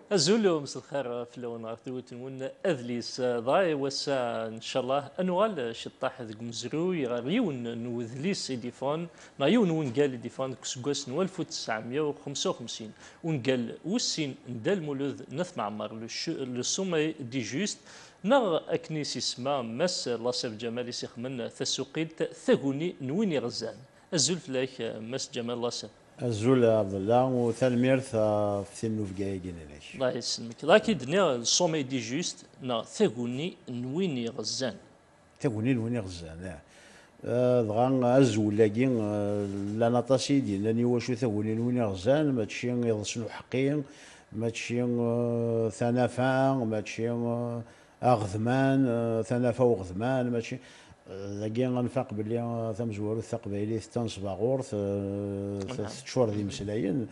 أزولو مساء الخير في اللون غاثوت ون أذليس ضاي وسا إن شاء الله أنوال شطاح ذق مزروي غيون نوذليس إديفون ما يون ون قال إديفون كسقوس نو 1955 ون قال وسين ندال مولوذ نث معمر للسومي دي جوست نغ أكنيس اسما مس لاصف جمالي سيخ من ثسوقيت ثغوني نويني غزان أزول فلاك مس جمال لاصف الزول عبد الله وثالميرث في النوف جاي جنينيش. الله يسلمك لكن دنيا الصومي دي جوست نا ثغوني نويني غزان تقولي وين غزان دغان الزول لاقين لا نطاسي ديالني واش ثقولي وين غزان ماشي يضسنو حقين ماشي ثنافا ماشي اغذمان ثنافا وغذمان ماشي لاقين غنفاق بلي ثم زوارو الثقبيلي تنصبا غورث ثلاث شهور ذي مسلاين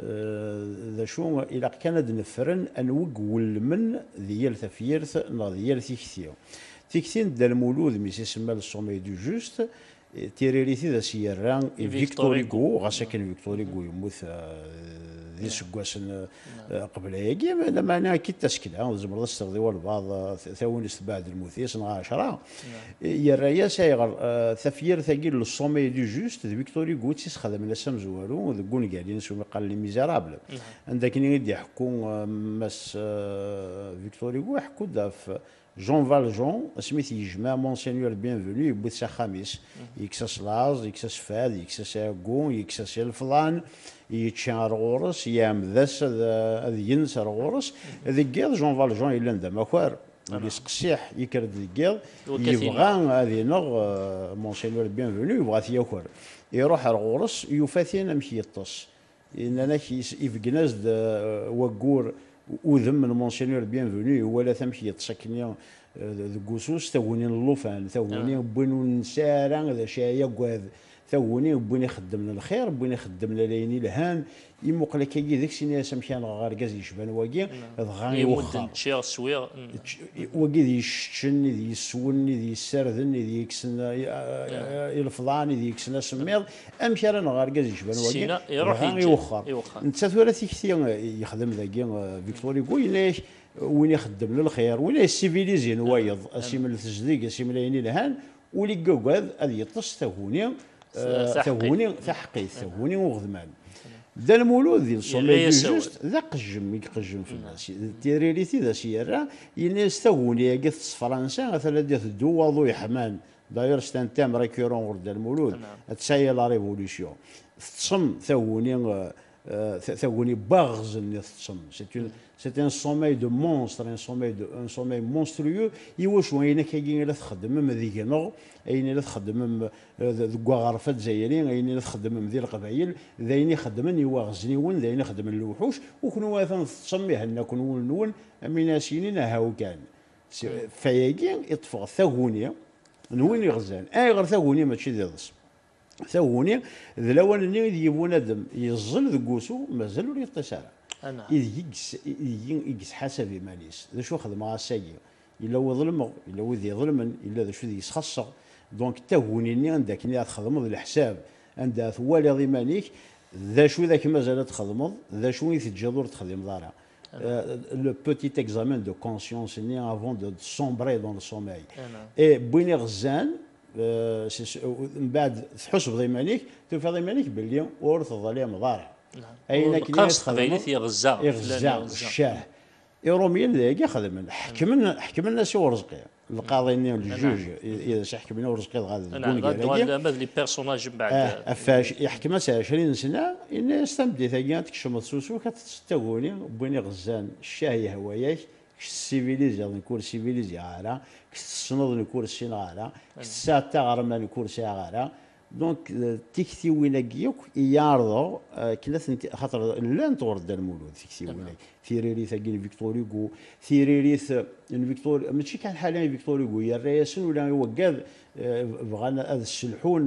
ذا شو الى كان نفرن انوق والمن ديال ثفيرث ديال ثيكثيو تيكتين دا المولود ميس يسمى الصومي دو جوست تيريريتي ذا سيران فيكتور هيغو غاسا كان فيكتور هيغو يموت ذي سكواسن قبل هيك لما انا كي تسكلا زمر تستغذي البعض ثوانيس بعد الموثيس 10 يا الريا سايغر ثفير ثقيل الصومي دو جوست فيكتور هيغو تيسخدم لسام زوالو ذكون قاعدين سومي قال لي ميزيرابل عندك نيد يحكون مس فيكتور هيغو يحكوا داف جون فالجون سميث يجمع مونسينيور بيانفوني يبوث خميس يكسس لاز يكسس فاد يكسس عقون يكسس الفلان يتشان غورس يام ذاس هذا ينسى غورس ذكيض جون فالجون إلا ندم أخوار اللي سقسيح يكرد ذكيض يبغى هذه نغ مونسينيور بيانفوني يبغى ثياخر يروح غورس يفاثين مشي يطس إننا يفقناز وقور وذم المونسينيور بيانفوني ولا تمشي تسكني ذكوسوس ثوني اللوفان ثوني بنو نسارا ذا شايا قواذ ثوني بني خدمنا الخير بني خدمنا ليني الهان يموقلك كي ذيك سيني سمشان غاركاز يشبان واقي غاني وخا شير سوير واقي ذي يشتشني ذي يسوني ذي يسردني ذي يكسنا الفلاني ذي يكسنا سميض امشي انا غاركاز يشبان واقي غاني وخا انت ثلاثي كثير يخدم ذاكي فيكتوري يقول ليش وين يخدم للخير وين السيفيليزين وايض اسيم التجديد اسيم ليني الهان ولي قوقاذ هذه يطس ثوني ثوني تحقيت ثوني وغضمان دا المولود ديال الصومي جوست ذا قجم يقجم في الناس تيريريتي ذا سيرا يناس ثوني قث فرنسا مثلا ديال الدواضو يحمان داير ستان تام ريكورون غير دا المولود تسايا لا ريفوليسيون تصم ثوني باغز اللي تصم c'est un sommeil de monstre un sommeil monstrueux يواش وين كاين لا تخدم ذيك نغ اين لا تخدم ذكوا غرفات زايرين اين لا تخدم ذي القبائل ذاين يخدمن يواغزني ون ذاين يخدم الوحوش وكنوا واثن تصميه ان كنون نون اميناسينين هاو كان فياكي يطفغ ثغونيه نوين يغزان اي غير ثغونيه ماشي ذي ثوني ذلوان اللي يجيبون ندم يزل ذقوسو مازال ولي يطيسارا إذ يجس حسب ماليس ذا شو خدم مع الساقي إلا هو ظلم إلا هو ذي ظلما إلا ذا شو ذي يسخصر دونك تهوني إني عندك إني تخدم الحساب عندها ثوالي ذي ماليك ذا شو ذاك مازال تخدم ذا شو يتجذر تخدم دارا le petit examen de conscience avant de sombrer dans le sommeil et بوين غزان من بعد تحسب ضيمانيك توفى ضيمانيك باللي ورث الظلام ضارع اين كناس قبيلتي يغزا الشاه يروميين ذاك يخدم حكم لنا سي ورزقي القاضي الجوج اذا حكمنا ورزقي غادي هذا لي بيرسوناج من بعد فاش يحكم 20 سنه ان استمدي ثاني تكشم السوسو كتستغوني بويني غزان الشاه هواياك السيفيليزي نكون سيفيليزي غالا كتصنض نكون سينغالا كتساتا غرما نكون سيغالا دونك تيكتي ويناكيوك يعرضوا كلاث خاطر لان تورد المولود تيكتي ويناك ثيريريث كاين فيكتور هيغو ثيريريث فيكتور ماشي كان حاليا فيكتور هيغو يا الرئاسن ولا يوقف بغانا هذا السلحون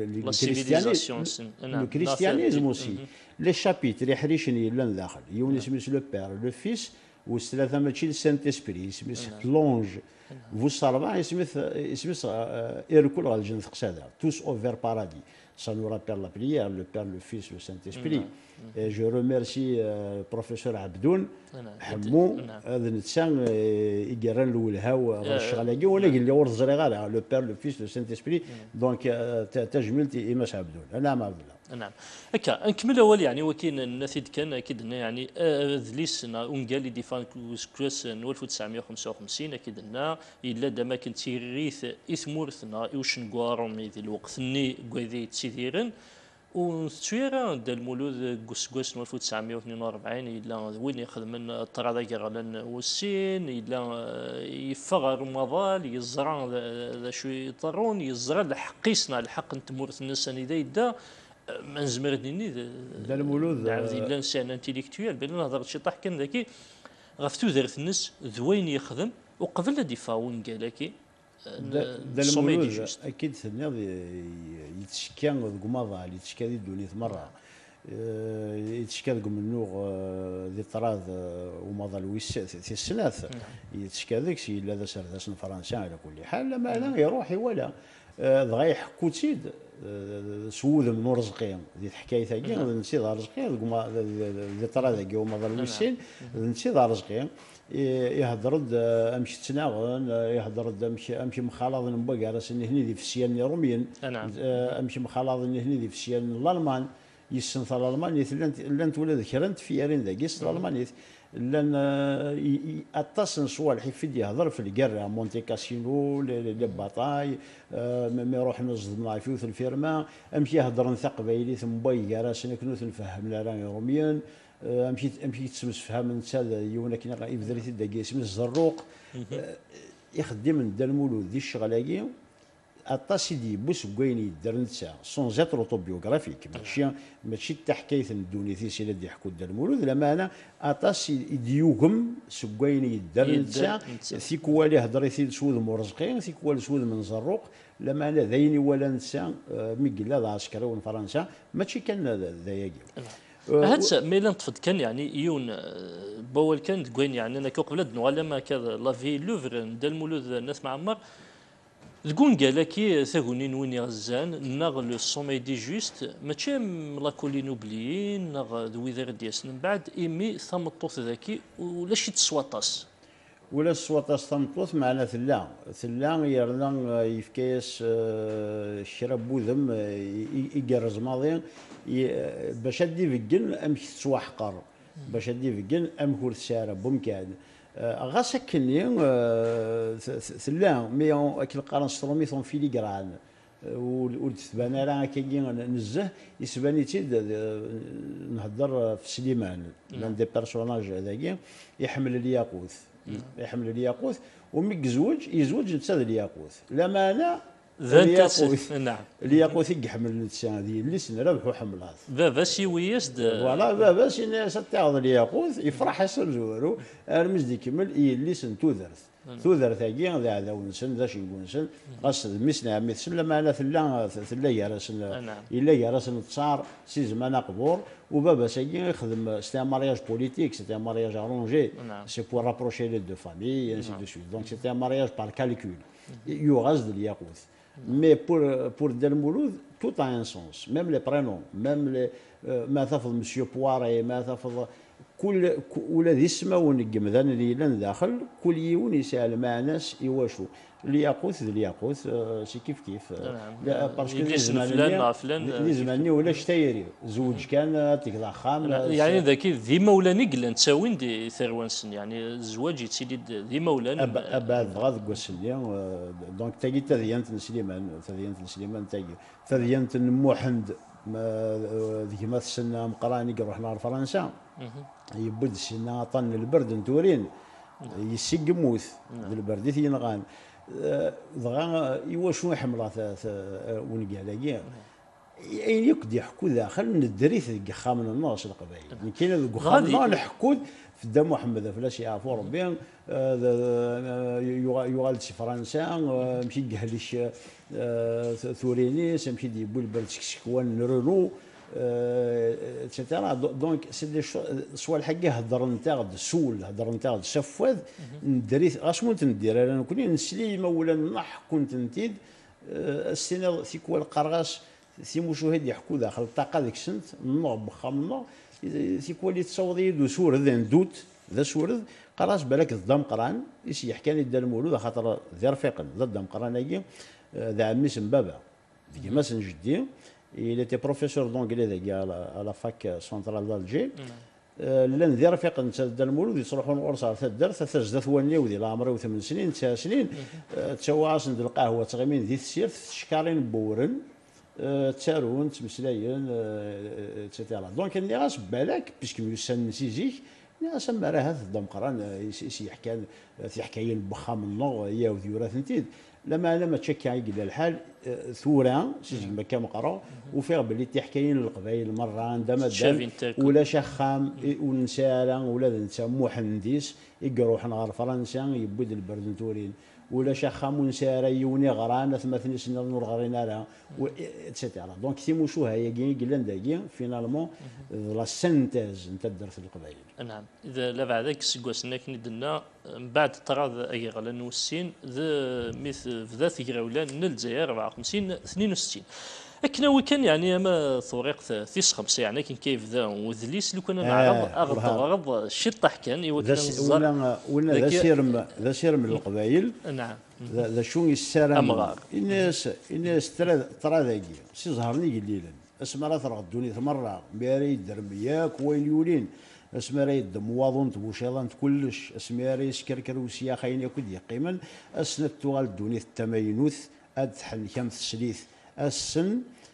الكريستيانيزم اوسي لي شابيتر يحريشني لان داخل يوني سميتو لو بير لو فيس والثلاثه ماشي السانت اسبري سميت لونج فوس 4 اسمه ايركول غالجن قساده توس اوفر بارادي ça nous rappelle la prière, le Père, le Fils, le Saint-Esprit. Et je remercie le professeur Abdoun حمو هذا الانسان يقرن له الهوا الشغله ولا قال لي ورد زريغه لو بير لو فيس لو سانت اسبري دونك تجملتي ايماس عبدون نعم عبد الله. نعم هكا نكمل اول يعني وكاين النثيد كان اكيد يعني ذليس اونغالي ديفان كوس 1955 اكيد لنا الا دما كنت تيريث اثمورثنا يوشن غوارم ذي الوقت ني غوذي تسيديرن وتسويرا دا المولود كوس 1942 إلا وين يخدم الطرادة غالن والسين إلا يفغر مظال يزرع ذا شو يطرون يزرع الحقيسنا الحق نتمورث الناس إذا يدا ما نزمر ديني دا المولود نعم ذي الانسان انتيليكتويال بين نهضر شي طاح كان ذاكي غفتو دارت الناس ذوين يخدم وقبل ديفاون قالكي دا المولود اكيد ثنيض يتشكى ذوك ماضى يتشكى ذي الدنيا مره يتشكى ذوك منوغ ذي طراذ وماضى لويس في السناث يتشكى ذاك سي لا ذا سرداس فرنسا على كل حال لما لا يروح ولا دغا يحكو تيد سود من رزقين ذي الحكايه ثاقي نسيت رزقين ذي طراذ كي وماضى لويسين نسيت رزقين يهضرد امشي تناغن يهضرد امشي مخالط نبقى راس هني في السيان روميين امشي مخالط هني في السيان الالمان يسنث الالمان لان تولد كرنت في يارين ذاك الالمان لان اتصن صوالح يفيد يهضر في القرة مونتي كاسينو لي باتاي ما يروح نصد نايفيو في الفيرما امشي يهضر نثقبيلي ثم بقى راس كنوث نفهم لا روميين امشي تسمس فهم نتا يونا كنا يبذل تدقي اسم الزروق يخدم دا المولود ذي الشغلاكي اطاس يدي بوس كويني دار نتا سون زيت اوتوبيوغرافيك ماشي حتى حكايه الدوني في سي اللي يحكوا دا المولود لما انا اطاس يديوكم سكويني دار نتا ثيكوا اللي هضر يثيد سود مرزقين ثيكوا سود من زروق لما انا ذيني ولا نتا ميقلا ذا عسكري ون فرنسا ماشي كان ذاياكي هادسا ميلان طفد كان يعني يون بول كان تقوين يعني انا كقبل ولا ما كذا لافي لوفر دا المولود الناس معمر تقول قالكي ثاغونين وين يغزان ناغ لو سومي دي جوست ماشي لاكولين اوبليين ناغ ذوي ذا دياس من بعد ايمي ثمطوث ذاكي ولا شي تسواطاس ولا السواطاس ثمطوث معنا ثلا يرنا يفكيس الشراب بوذم يقرز ماضي باش ادي فيكن امشي تسواحقر باش ادي فيكن امكور السارة بمكان غاس كني ثلا مي اكل قرن سترومي ثون فيليغران وتبان راه كي نزه يسباني تيد نهضر في سليمان لان دي بيرسوناج هذاكي يحمل الياقوت ومي يزوج نتا الياقوت لما انا الياقوت نعم الياقوت يحمل الانسان هذه اللي سنربحوا حملات بابا سي ويسد فوالا بابا سي ناس تاخذ الياقوت يفرح يسر زورو ارمز دي كمل اللي سن تودرت هاكي ذا هذا ونسن ذا شي نسن غاس مسنا مثل لما انا ثلا يرسن الا يرسن تصار سي زمان قبور وبابا ساكي يخدم سي ان مارياج بوليتيك سي ان مارياج ارونجي سي بور رابروشي لي دو فامي انسي دو سويت دونك سي ان مارياج بار كالكول يغاز الياقوت مي بور دا المولود tout a un sens même les prénoms même les ما تفض مسيو بواري ما تفض كل ولا ذي السما ونقم ذا اللي لان داخل كل يون يسال مع ناس يواشو الياقوت سي كيف لا باسكو زماني ولا شتايري زوج كان تيك خام يعني ذاك ذي مولاني قلن تساوين دي ثروانسن يعني الزواج يتسيدي ذي مولان اباد غاد قسليا دونك تاكي تذيانت سليمان تذيانت موحند ذيك ما تسنى مقراني رحنا لفرنسا يبد سنا طن البرد نتورين يسق موث البرد ينغان ضغا يواشو حملات ونقع لاقيا اين يقد يحكوا داخل ندريث خام من الناس القبائل كاين خام نحكوا في الدم محمد فلاش يعرفوا ربي يغال شي فرنسا مشي قهلش ثورينيس مشي ديبو البرد شكوان رونو اتسيتيرا دونك سي دي سوا الحاجه هضر نتاع السول هضر نتاع السفاذ ندري اش مونت ندير انا كوني نسلي مولا نح كنت نتيد السنه سيكوا القرغاس مشاهد يحكوا داخل الطاقه ديك السنت النوع بخامنا تيكوالي تصوضي دو سورد ندوت ذا سورد قراص بالك الضم قران يحكي لي دا المولود خاطر ذي رفيقا ذا الضم قران ذا عمي سم بابا ديما سن جدي il était professeur d'anglais à la fac centrale d'Alger لان ذي رفيق انت دا المولود يصلحون ورصار تدر تزدا ثواني ودي لا عمري 8 سنين 9 سنين تواصل القهوه تغمين ذي السير شكارين بورن تسارون تمسلاين اتسيتيرا دونك اللي غاس بالك باسكو يسن سيزيك سما راه هذا الدمقران يحكي البخام النور يا وذيورات انتيد لما تشكي يقول الحال ثورة سيجي مكا مقرا وفيغ باللي تحكيين القبائل مرة عندما ولا شخام ونسالا ولا نسا محنديس يقروح نهار فرنسا يبود البردنتورين ولا شخام ونسارا يوني غران ثمثني سنة نور غرينا لها اتسيتيرا دونك تيمو شو هي قلان داكي فينالمون لا سنتاز نتا درت القبائل. نعم اذا لا بعدك سكواسنا كندنا من بعد طراد ايغلا نوسين ذا مثل ذا ثيغاولان الجزائر 54 62 اكنا وكان يعني ما طريق ثيس خمسه يعني كان كيف ذا وذليس لو كنا نعرض غرض شي حكان ولا ذا سير من القبائل. نعم ذا شو يسار امغار الناس ترى ذاكي سي ظهرني قليلا اسمع راه تردوني مره باري دربياك ويليولين اسمع راه يدم واظن تبوشيلان كلش اسمع راه يسكركر وسيا خاين ياكل يقيما اسنت توال دوني التماينوث ادحن كم تسليث السن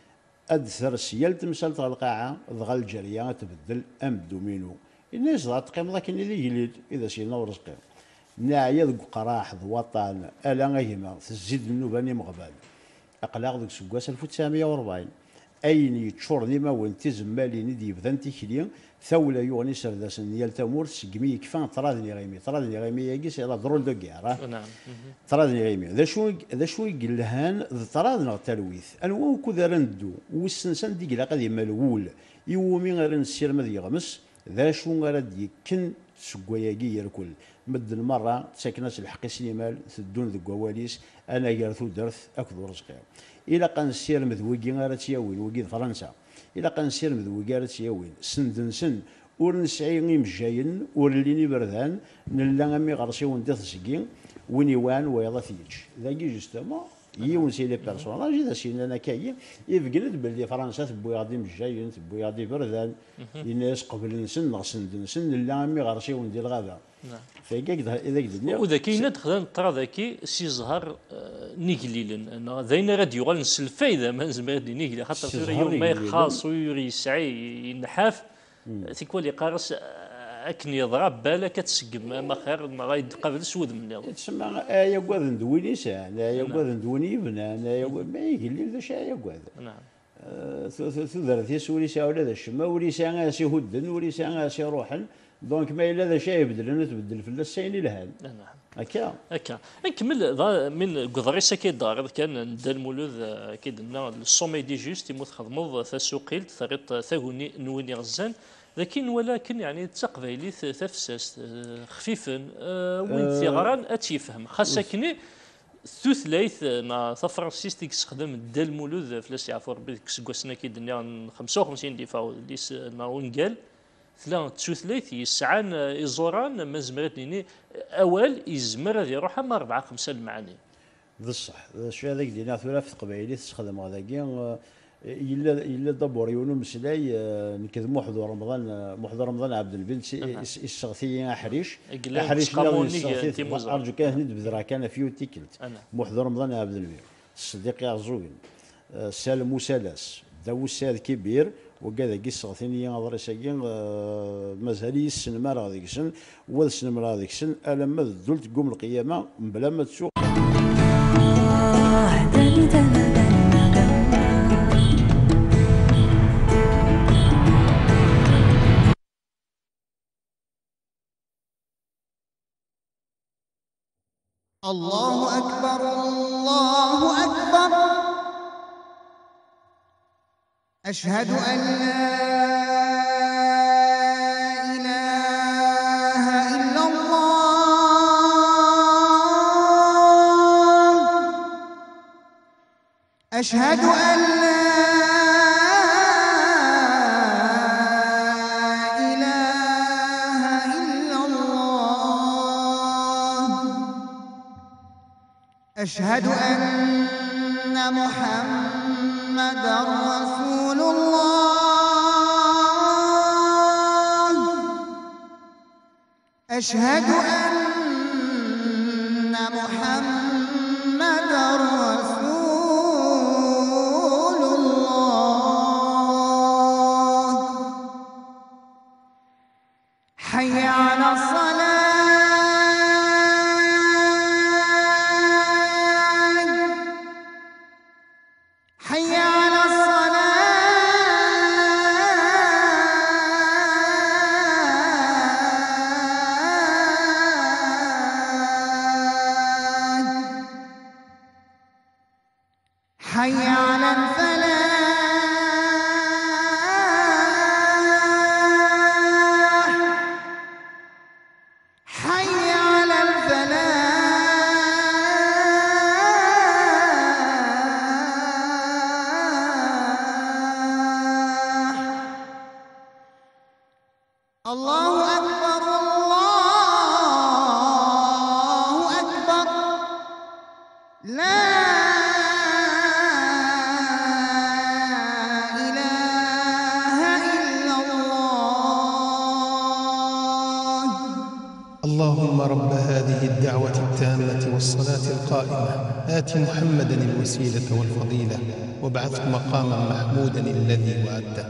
ادثر سيال تمثال القاعه ضغى الجريه تبدل ام دومينو الناس تقيم لكن اللي يجلد اذا سينا ورزقي ناعيه ذوك قراح ضوطان الا غيما تزيد النوباني مغبال اقلاق ذوك سكواس 1940 اين يتشور نيما وانت زمالي ندي بذا تيكلي ثولا يغني سرداس نيال تامور سقمي كفان طرادني غيمي ياكيس على ضرول دو كاع طرادني غيمي ذا شو يقلهان طرادنا تلويث انو كذا رندو والسنسان ديك لا قد يمالول يومي غير نسير ما يغمس ذا شو غير يكن سكواياكي يركل مد المره ساكنه الحق سليمان تدون ذو كواليس انا يرثو درث اكل رزقي الى قنسير مذوقي غير تياوين وقيد فرنسا الى قنسير مذوقي غير تياوين سن ور نسعي مجاين ور ليني بردان نلا مي غرسي وندي تسقي وين ويضا ثيج ذاكي جوستومون يون سي لي بيرسوناج اذا سينا انا كاين يفقد باللي فرنسا تبوي غادي مجاين تبوي غادي بردان الناس قبل نسن نلا مي غرسي وندي الغابه نعم فيك اذا قدرنا وذا كاين دخل طرا ذاكي سي زهر نيغليلن انا ذاين راه يغال نسلفا اذا ما نزمر نيغلي خاطر في يوم ما يخاص ويسعي ينحاف تيكوالي قارس اكن يضرب بالك تسقم ما خير ما غيقابل سود من النظام تسمى ايا كواذ ندويني ساعه ايا كواذ ندويني بنا ايا ما يقلي ذا شي ايا كواذ نعم ثذرت يسولي ساعه ولا ذا الشما ولي ساعه سي هدن ولي ساعه سي روحن دونك ما الا ذا شيء يبدل انا تبدل في السين الهان نعم هكا نكمل من قضريسه كيدار كان دا المولود كيدنا الصومي دي جوست يموت خدمض ثسوقيل ثريط ثاغوني نويني غزان ولكن يعني تقبايلي تفساس خفيفا وين ثغران اتيفهم خاصه كني ثلاث نا فرانسيس تيستخدم دا المولود فلاس يعفو ربي كسكواسنا كيدنا 55 دفاع ديس ناونغال ثلاث تثليث يسعان يزوران ما زمرت ليني اوال يزمر هذه يروح اما 4 5 المعاني بصح شو هذاك دينا ثلاث قبائلي تستخدم هذاك الا دبور يونو مسلاي نكذبوا محضر رمضان عبد البن السغثي حريش ارجو كان هند بذرا كان فيو تيكلت محضر رمضان عبد البن الصديق يعزوين سالم وسالاس داو الساد كبير وكذا قصة ثانية نظري ساكين مازالي السن ما راه ذيك السن والسن ما راه ذيك السن ألما ذلت قوم القيامة بلا ما تسوق الله أكبر الله أكبر أشهد أن لا إله إلا الله أشهد أن لا أشهد أن محمدا رسول الله. أشهد أن محمدا رسول الله. حي على الصلاة. حي على الصلاة. حي على الفلاح. حي على الفلاح. الله أكبر الله أكبر. لا إله إلا الله. اللهم رب هذه الدعوة التامة والصلاة القائمة آت محمدا الوسيلة والفضيلة وابعثه مقاما محمودا الذي وعدته.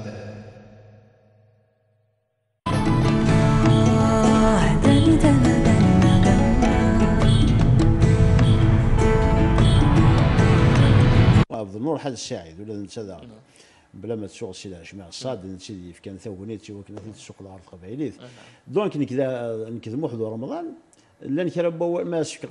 وعبد النور حد الساعد ولا نتسدى بلا ما تسوق السلاح مع الصاد نتسدي في كان ثوبنيت وكنا في السوق العرض قبائليت دونك نكذا محضور رمضان لان كربوا ماسك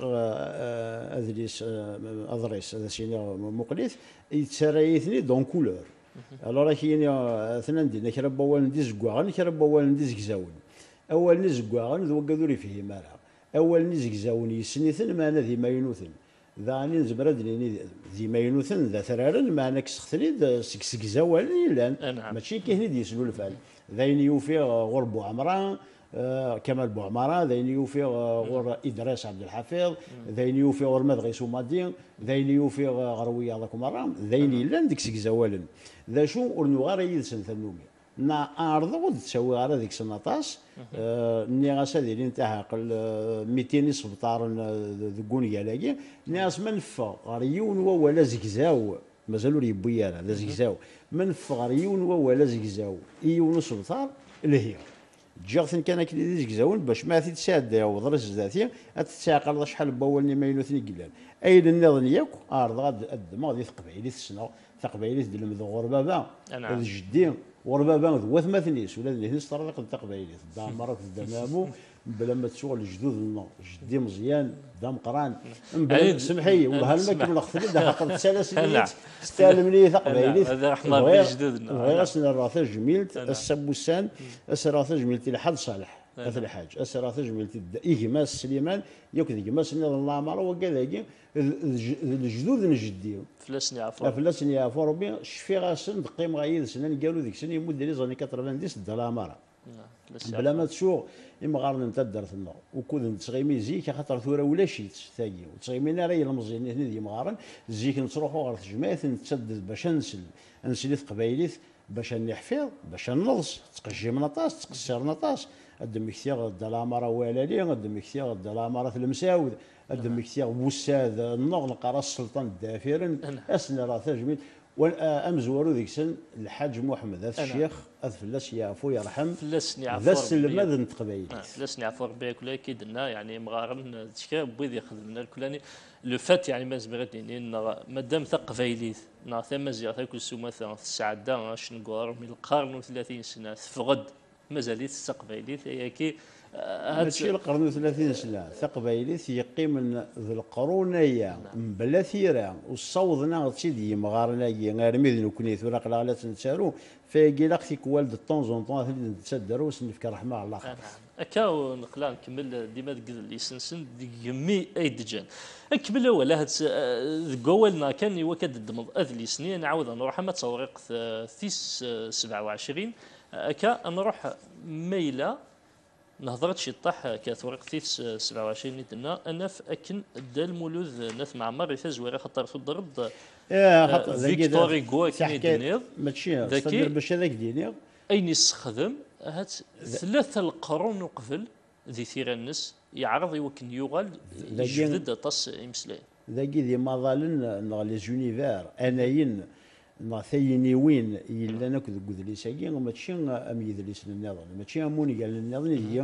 ادريس ادريس هذا سيني مقليث يتسرايثني دون كولور الوغ كاين اثنين دينا كربوا ندي زكواغن كربوا ندي زكزاون اول نزكواغن ذو قدوري فيه مالا اول نزكزاون يسنيثن ما ذي ما ينوثن ذاني زبرد ليني ذي ما ينوثن ذا ثرارن ما نكسختني سكزاوال يلان ماشي كيهني ديسلو الفال ذاين يوفي غرب عمران كمال بوعمرة ذاين يوفي غور إدريس عبد الحفيظ ذاين يوفي غور مدغيس ومادين ذاين يوفي غروية الله كمرام ذاين يلان ديك سكزاوالن ذا شو ورنو غار يدسن ثنومي نا أرض تسوي على ذيك سنطاس ني غاسا ديالي نتاعها قل 200 سبطار ذكون يالاكي ناس منفى غريون ولا زكزاو مازالوا يبويا لا زكزاو منفى غريون ولا زكزاو ايون سبطار اللي هي جاغثن كان كلي زكزاون باش ما تتساد وضرس ذاتي تتساقل شحال باولني ما ينوثني قلال اي النظن ياك ارض غاد الدم غادي تقبايلي السنه تقبايلي دلم ذو غربابا جدي وربابا ذو ثماثنيس ولا اللي نسترق التقبايلي دامرك الدمامو بلا ما تشغل الجدود النو جدي مزيان دام قران بلا سمحي وهالمك من اختي دا حقرت سلاسل استلمني تقبايلي هذا رحمه بالجدود غير اسنا الراثه جميلت السبوسان اسراثه جميلتي لحد صالح هذا الحاج اسراثه جميلتي إيجماس سليمان ياك إيجماس الله مره وكذا الجدود نجدي فلاسني عفوا فلاسني عفوا ربي شفي غاسن دقيم غايد سنان قالوا ذيك سنه يمد لي زاني 90 دلا مره بلا ما تشوف يمغارن انت درت النار وكون تسغيمي زيك خاطر ثوره ولا شيت ثاقي وتسغيمينا راهي المزيان هنا دي مغارن زيك نروحوا غير تجمعات نتسدد باش نسلي قبايليت باش نحفظ باش ننضس تقجي من طاس تقصر نطاس الدم كثير الدلامره والالي الدم كثير الدلامره في المساود الدم كثير وساد النغ نقرا السلطان الدافرن اسنا راه تجميل امزورو ذيك سن الحاج محمد هذا الشيخ هذا فلاس يعفو يرحم فلاسني عفوا ذا السلم هذا نتقبايل فلاسني عفوا ربي كل اكيد لنا يعني مغارن تشكا بويد يخدمنا الكلاني لو فات يعني ما زبغت يعني مادام تقبايليت نا ثم زيار تاكل سوما السعاده شنقور من القرن و30 سنه فغد مازاليت تقبايليت هي كي هادشي القرن 30 سنه تقبايليت يقيم من ذي القرونيه بلا ثيره وصوضنا تشدي مغارنا غير ميدن كنيت ولا قلا تنسارو فيجي لاختك والد طون زون طون تسدروا سنفك رحمه الله هكا نقلا نكمل ديما اللي سنسن يمي اي دجان نكمل ولا هاد قولنا كان يوكد الدمض اذلي سنين نعاود نروح ما تصورق ثيس 27 هكا نروح ميله نهضرت شي طاح كثورق تيث 27 دنا انا في اكن دا المولود ناث معمر يتزوير خاطر تضرب خاطر فيكتوري غوا كني تحكي دنيض ماشي ذكي. صدر باش هذاك ديني اين يستخدم هات ثلاثة القرون قبل ذي ثير النس يعرض يوكن يغال يجدد طاس يمسلين ذاكي ذي مظالن نغ لي زونيفير اناين نغ ثيني وين يلا ناك ذو ذليساكي ماشي ام يدليس النظام ماشي اموني قال النظام هي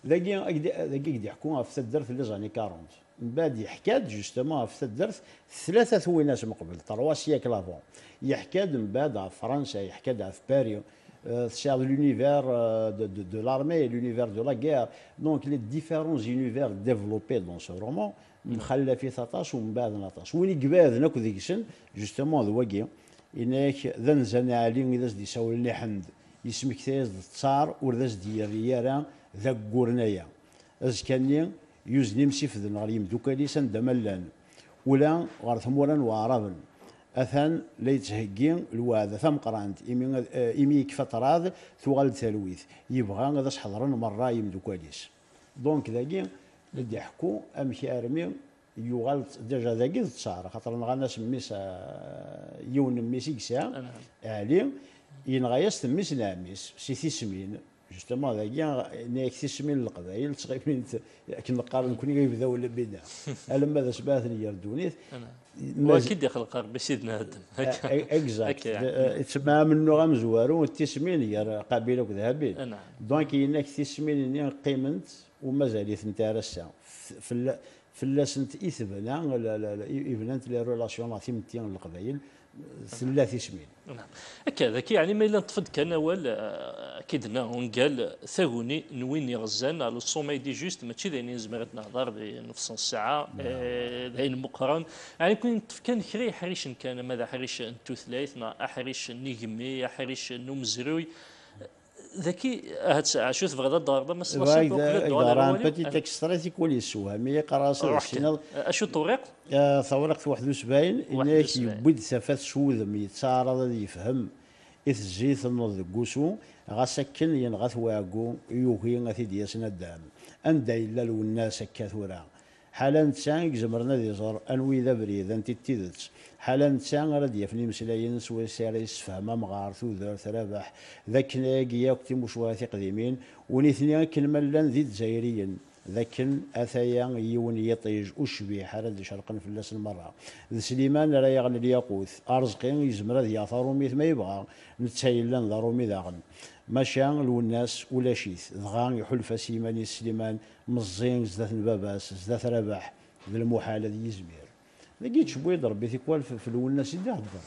ذاكي قد يحكوا في الدرس اللي زاني 40 من بعد يحكاد جوستومون في الدرس ثلاثه ثوينات من قبل 3 سيكل افون يحكاد من بعد في فرنسا يحكاد في باريس c'est l'univers de l'armée, l'univers de la guerre. Donc les différents univers développés dans ce roman, مخلى في 13 ومن بعد 19 وين يقباد ناكو ذيك السن جوستومون ذواكي انك ذن زنا علي اذا دي يساول لي حمد يسمك تيز تصار ورذاز دي الريارة ذاك قرنايا از كاني يوزني مسيف ذن غريم دوكالي سن دملان ولا غار ثمورا وعربا اثان ليتهجين الواد ثم قرانت ايمي كفتراض ثوغال ثلويث يبغى هذا حضرن مره يمدو كواليس دونك ذاكي اللي يحكوا امشي ارمي يغال ديجا ذاكي تصار خاطر نغانا سميس يون ميسي كسا علي ينغايس تميس ناميس سي ثيسمين جوستومون ذاكي ناك ثيسمين القبائل تقريبا كنقارن كوني يبداو ولا بدا لما ذا سباتني يردونيت واكيد يخلق قرب سيدنا هدم اكزاكت تسمى منو غمزوارو التسمين هي قبيله وذهبين دونك يناك تسمين قيمنت ومازال يتنتارسا في اللاسنت ايثبنا ايفنانت لي ريلاسيون ثيمتيان القبائل ثلاث سمين نعم هكذا كي يعني ما الا نطفد كان اول اكيد انه قال ثاغوني نوين يغزان على الصومي دي جوست ماشي ذي زمرت نهضر بنص الساعه ذاين مقرن يعني كون كان خري حريش كان ماذا حريش انتو ثلاث حريش نيجمي حريش نمزروي ذكي هاد الساعه شوف بغدا الدار ما صلاش داران بيتي تكستراتي كل يسوها مي قراص اشو طريق ثورق في 71 انك يبد ثفات شوذ مي تصارض يفهم اذ الزيت النض قوسو غاسكن ينغث واقو يوهي غثي دياسنا الدام اندا الا لو الناس كثورا حالا نتسان زمرنا ذي زر انوي ذا بريد انت تيدت حالا نتسان راه يفني مسلاين سوي سيريس فهما مغار ثوذر ثرابح ذاك ناقي ياكتي مشواثي قديمين ونثني كلمه لان ذي الجزائريين ذاكن اثايا يون يطيج وشبي حرد شرقا في اللاس المره ذي سليمان راه يغني الياقوت ارزقين يزمر ذي ياثرو ميت ما يبغى نتسايلان ضرو ميداغن ماشان الناس ولا شيث دغا يحلف سيماني سليمان مزين زدات الباباس زدات رباح ذي المحال ذي يزمير لقيت شبويض ربي ثيكوال في الناس يدي هضر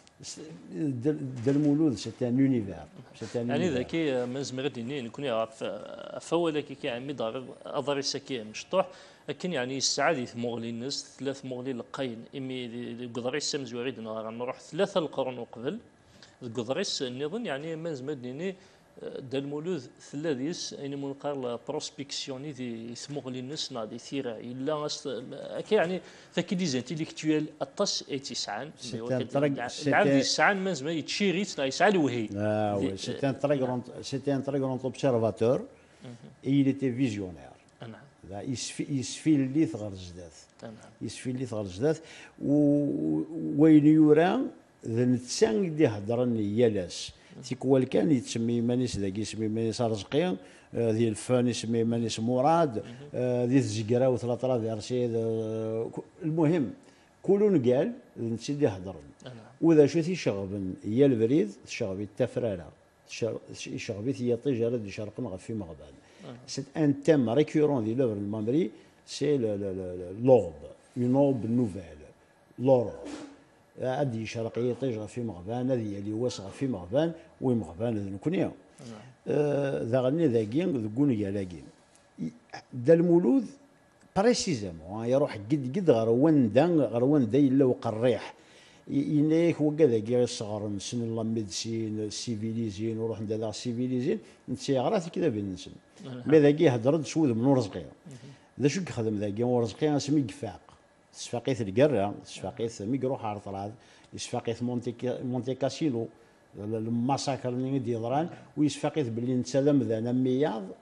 المولود سيتي ان يونيفير يعني ذاكي من زمر ديني نكون يعرف فولا كي عمي دار اضري سكي مشطوح لكن يعني السعادة مغلي الناس ثلاث مغلي لقين امي قدريس سمزوريد نروح ثلاثه القرون قبل قدريس النظام يعني من زمر ديني دا المولود ثلاثيس يعني منقار بروسبكسيوني دي ثمغلي الناس نادي ثيرا الا يعني ذاك دي زانتيليكتويل اطاس اي تسعان العام دي السعان من زمان يتشيريت يسعى الوهي وي سيتي ان تري غرون اوبسيرفاتور il était visionnaire يسفي اللي ثغر الجداد يسفي اللي ثغر الجداد وين يورا ذا نتسان دي هضرن يالاس تيكوال كان يتسمي مانيس ذاك يسمي مانيس رزقي ذي الفان يسمي مانيس مراد ذي الزقرا وثلاثه ذي رشيد المهم كلون قال نسيدي هضرن واذا شو تيشغبن هي البريد تشغبي التفراره يشغبي هي طيجه دي شرقن غفي مغبان سي ان تيم ريكورون دي لوفر المامري سي لورب اون اورب نوفيل لورب عادي شرقيه طيج في مغبان هذه اللي واسغه في مغبان ومغبان هذا نكونيا ذا غني ذاكي ذكون يالاكي دا المولود بريسيزامون يروح قد غروان دا الا وقريح ينايك وكذا الصغار نسن الله ميدسين السيفيليزين وروح ندير السيفيليزين نتسي غرات كذا بين نسن مي ذاكي هضرت شوذ من رزقي ذا شو خدم ذاكي ورزقي اسمي قفاق سفاقيث القرة سفاقيث ميكروح عرطراد سفاقيث مونتي كاسينو الماساكر اللي يدي ضران ويسفاقيث باللي نتسلم ذا مياض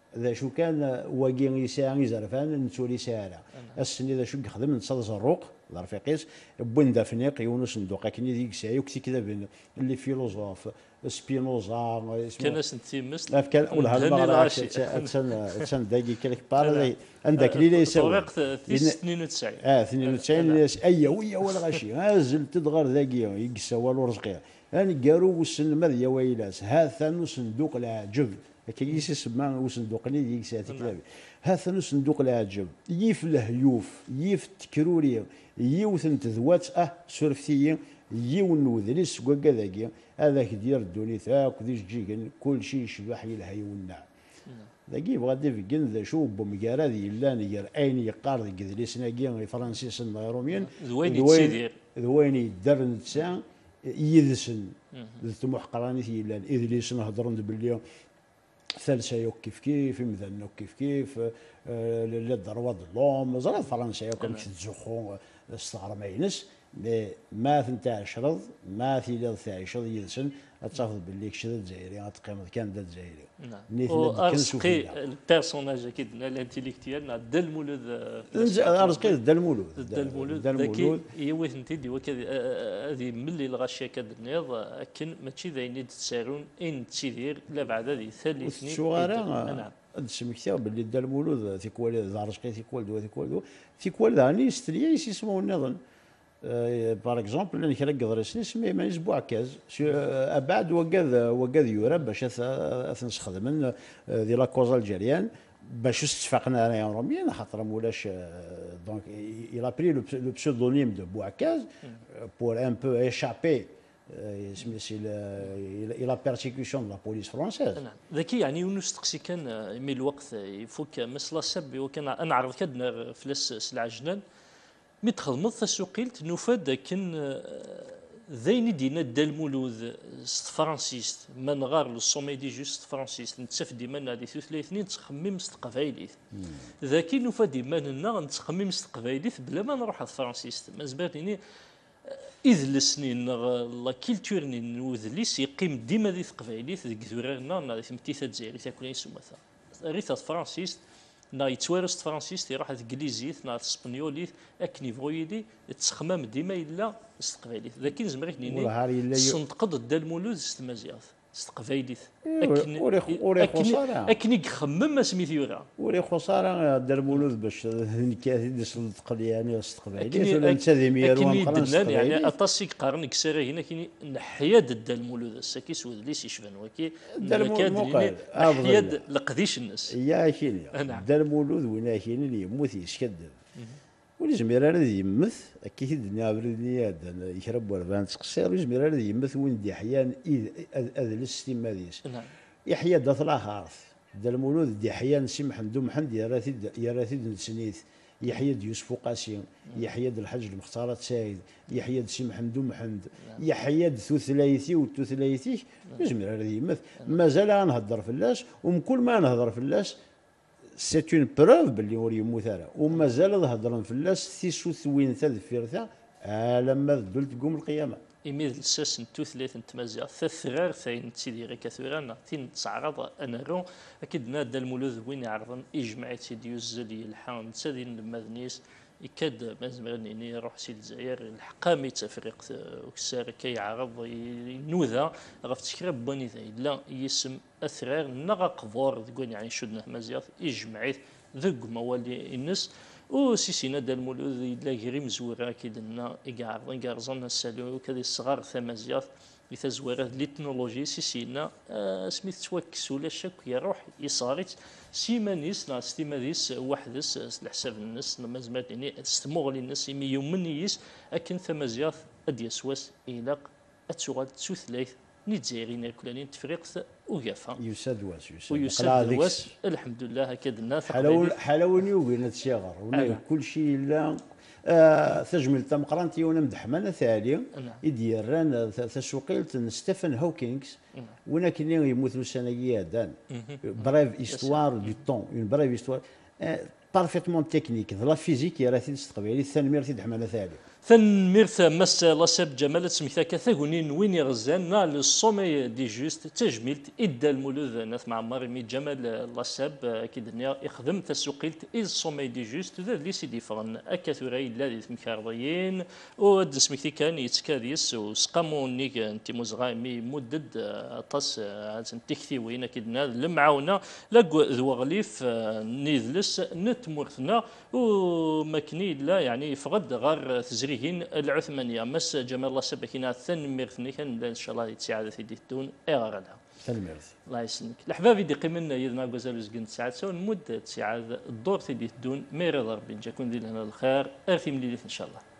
ذا شو كان واقي يساعي زرفان نتولي ساعه السني ذا شو يخدم نتصل زروق رفيقيس بوين دافنيق يونس ندوق كني ديك ساعه وكتي كذا بين اللي فيلوزوف سبينوزا كان اسنتي مست كان ولا هالمره تسن داقي كلك بار عندك اللي يسوي طريق 92 92 اي ولا غاشي زلت تدغر ذاقي يقسا والو رزقيه انا قارو وسن مذ يا ويلاس هذا صندوق العجب كيس يسمى وصندوق اللي ديك ساعه كتابي هذا صندوق العجب يف الهيوف يف التكروريه يوث ذوات سورفتي يون وذليس وكذاكي هذاك ديال الدوني ثاك ذي جيجن كل شيء شبح يلهي والنعم ذاكي بغا ديفكن ذا شو بمقارا ذي لان ير اين يقار ذي ذليس ناكي فرنسيس الروميين ذوين يدر نتسان يدسن ذي طموح قراني ذي لان ادليس نهضرن باللي ثالثه يوك كيف مثلا كيف لا ضربات اللوم زرا فرنسا كم تزخون استعار ما ينس ما ثنتا عشرض ما في ليل ثا عشرض يدسن اتفضل باللي كشد الجزائري غتقيم كان دا الجزائري ارزقي البيرسوناج اكيد الانتيليكتيال دا المولود ارزقي دا المولود ذاك يوث انت دي هذه ملي الغاشيه كدنيض كن ماشي ذاين تسارون ان تسيدير لا بعد هذه ثالثني شوارع السمكتيا باللي دا المولود ثيكوال ارزقي ثيكوال هاني ستريا يسموا النظام بار اكزومبل انا كلا قدرسني سمي ما يسبوع كاز ابعد وقاد يورا باش نستخدم دي لا كوزا الجيريان باش اتفقنا انا روميين خاطر مولاش دونك il a pris le pseudonyme de Bouakaz pour un peu échapper الى la persécution de la police française. ذكي يعني يونس تقسي كان يميل الوقت يفك مسلا سب وكان انا عرض كدنا فلس سلع جنان مي تخدمض تسوقيلت نفاد كن ذين دينا دا المولود فرانسيست من غار الصومي دي جوست فرانسيست نتسف ديما هذه ثلاثنين تخمم مستقبايليت ذاكي نفاد ديما لنا نتخمم مستقبايليت بلا ما نروح فرانسيست ما زبرتني إذ السنين لا كيلتورني نوذليس يقيم ديما ذي تقبايليت ذيك ذورنا نا ذي متيثات زيري تاكل يسمثا ريثا فرانسيست نا يتوارست فرانسيست يروح الانجليزيت نا الاسبانيوليت اكني فويدي تسخمام ديما الا استقباليت ذاك نزمرك نيني صندقد دا المولود استمازيغ استقبايليت اكني خمم سميت يورا وري خساره دا المولود باش نكاثي صندق يعني استقباليت ولا انت ذي ميرو مقرن يعني اطاسيك قارن كسره هنا كاين نحياد دا المولود الساكي سود ليس يشفن وكي نحياد لقديش الناس يا كيني دا المولود وين كاين اللي يموت يسكدب ولي زمير هذا يمث اكيد الدنيا بردني هذا يشرب وربان تقصير زمير هذا يمث وين دي احيان هذا السيستم هذيس يحيى دا طلع خارث دا المولود دي احيان سي محمد يا راتيد نسنيث يحيى يوسف قاسم يحيى الحج المختار سعيد يحيى سي محمد يحيى ثلاثي وثلاثي زمير هذا يمث مازال غنهضر في اللاس ومكل ما نهضر في اللاس سي اون بروف باللي وري يموت راه ومازال هضرن في اللاس تيسوث وين تذفيرتها لما دلت تقوم القيامه إميد الساس نتو ثلاث نتمازع ثلاث ثاين تسيدي غير كثيرا تين تعرض أنا رو أكيد نادا المولود وين يعرضن إجماع سيدي يوزل يلحان تسادين المذنيس يكاد مازال يعني يروح سيد الجزائر الحقامي تفريق وكسار كي عرض ينوذا غف تشكرب بني لا يسم أثرار نغا قفور تقول يعني شدنا مزيات إجماعيت ذق موالي الناس وسيسينا دا المولود يدلا غير مزورا كيدنا يقعرضن قارزان السالو وكذا الصغار ثمازيات يتزوره ليتنولوجي سيسينا سميت توكس ولا شك يروح يصاريت سيمانيس نا ستيماديس وحدس لحساب الناس لما زمات يعني استمغلي الناس يمي يومنيس اكن ثمازيات اديسواس إلاق اتسوغال تسوثلايث نيتزيري ناكلانين تفريق وقافا يساد واس الحمد لله هكذا الناس حلاوني وين تشاغر ولا كل شيء لا تجمل تمقرانتي وانا مدحمانه ثاني يديران تسوقيل ستيفن هوكينغز وين كاين يموت السنه دان بريف ايستوار دو طون اون بريف ايستوار بارفيتمون تكنيك لا فيزيك يا راه تستقبل الثاني مير تدحمانه ثاني ثنميرث مس لاسب جمال سميثاكا ثاغونين وين يغزان نا للصومي دي جوست تجميلت إدى المولود ناث مع مارمي جمال لاسب كيدنيا يخدم تسوقيلت إز الصومي دي جوست ذا اللي سيدي فرن أكاثوري الذي ثمكارضيين ود سميثي كان يتكاديس وسقامون نيك انتي مزغامي مدد طاس تكثي وين كيدنا المعاونه لاكو ذو غليف نيذلس نتمرثنا ومكني لا يعني فقد غار تزريهين العثمانيه مس جمال الله سبكينا ثنمرثني كان ان شاء الله يتساعد في ديتون اغردا تلميرث الله يسلمك الحباب يدي قيمنا يدنا غزال زقن ساعات سون مده تساعد الدور في ديتون ميري ضرب جاكون دي لنا الخير ارثي مليليت ان شاء الله.